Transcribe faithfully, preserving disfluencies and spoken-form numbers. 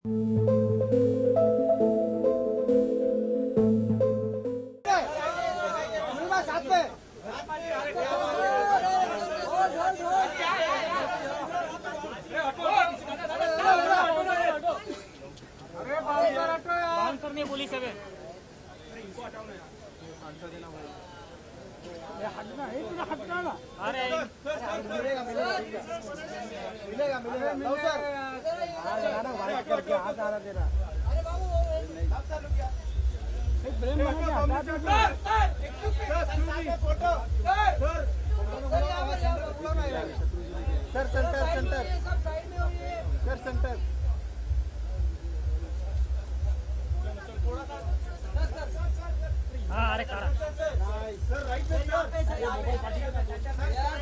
police है अरे मिलेगा मिलेगा मिलेगा सर करके हाथ आ रहा तेरा सर सेंटर सेंटर सर सेंटर हाँ अरे सर राइट में